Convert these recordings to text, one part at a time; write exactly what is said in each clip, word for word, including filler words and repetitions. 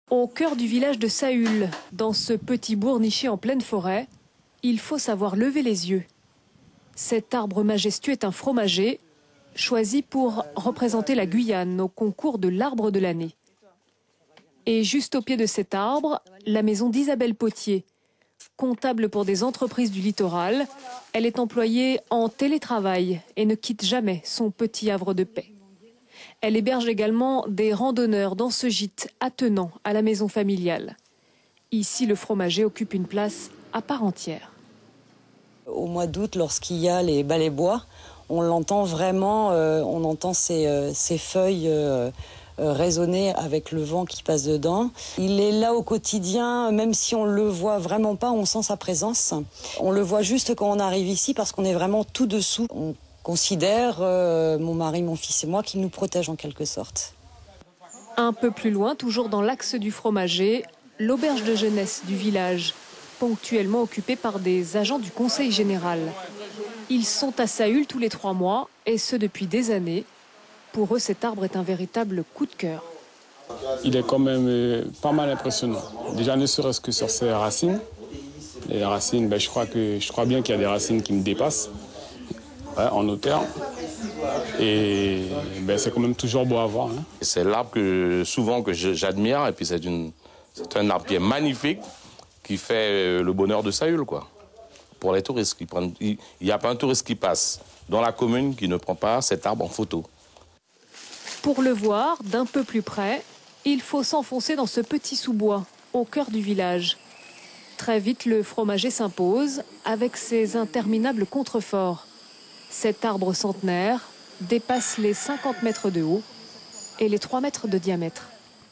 Au cœur du village de Saül, dans ce petit bourg niché en pleine forêt, il faut savoir lever les yeux. Cet arbre majestueux est un fromager, choisi pour représenter la Guyane au concours de l'arbre de l'année. Et juste au pied de cet arbre, la maison d'Isabelle Potier. Comptable pour des entreprises du littoral, elle est employée en télétravail et ne quitte jamais son petit havre de paix. Elle héberge également des randonneurs dans ce gîte attenant à la maison familiale. Ici, le fromager occupe une place à part entière. Au mois d'août, lorsqu'il y a les balais bois, on l'entend vraiment, euh, on entend ces, euh, ces feuilles euh, euh, résonner avec le vent qui passe dedans. Il est là au quotidien, même si on ne le voit vraiment pas, on sent sa présence. On le voit juste quand on arrive ici parce qu'on est vraiment tout dessous. On considère, euh, mon mari, mon fils et moi, qu'il nous protège en quelque sorte. Un peu plus loin, toujours dans l'axe du fromager, l'auberge de jeunesse du village, ponctuellement occupée par des agents du conseil général. Ils sont à Saül tous les trois mois, et ce depuis des années. Pour eux, cet arbre est un véritable coup de cœur. Il est quand même euh, pas mal impressionnant. Déjà, ne serait-ce que sur ses racines. Les racines, ben, je, crois que, je crois bien qu'il y a des racines qui me dépassent, ouais, en hauteur. Et ben, c'est quand même toujours beau à voir. Hein. C'est l'arbre que, souvent que j'admire, et puis c'est un arbre qui est magnifique, qui fait le bonheur de Saül, quoi. Pour les touristes qui prennent, il n'y a pas un touriste qui passe dans la commune qui ne prend pas cet arbre en photo. Pour le voir d'un peu plus près, il faut s'enfoncer dans ce petit sous-bois, au cœur du village. Très vite, le fromager s'impose avec ses interminables contreforts. Cet arbre centenaire dépasse les cinquante mètres de haut et les trois mètres de diamètre.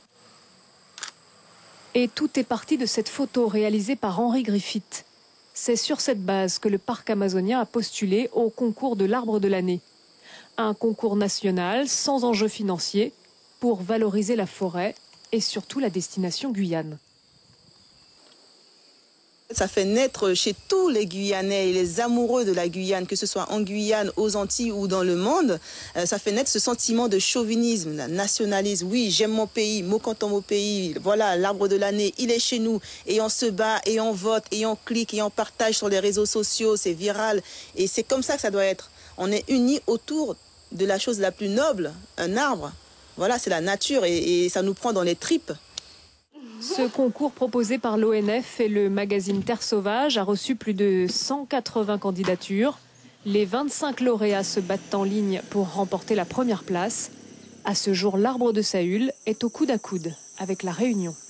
Et tout est parti de cette photo réalisée par Henry Griffith. C'est sur cette base que le parc amazonien a postulé au concours de l'arbre de l'année. Un concours national sans enjeu financier pour valoriser la forêt et surtout la destination Guyane. Ça fait naître chez tous les Guyanais et les amoureux de la Guyane, que ce soit en Guyane, aux Antilles ou dans le monde, ça fait naître ce sentiment de chauvinisme, de nationalisme. Oui, j'aime mon pays, mon canton, mon pays, voilà, l'arbre de l'année, il est chez nous. Et on se bat, et on vote, et on clique, et on partage sur les réseaux sociaux, c'est viral. Et c'est comme ça que ça doit être. On est unis autour de la chose la plus noble, un arbre. Voilà, c'est la nature et, et ça nous prend dans les tripes. Ce concours proposé par l'O N F et le magazine Terre Sauvage a reçu plus de cent quatre-vingts candidatures. Les vingt-cinq lauréats se battent en ligne pour remporter la première place. À ce jour, l'arbre de Saül est au coude à coude avec La Réunion.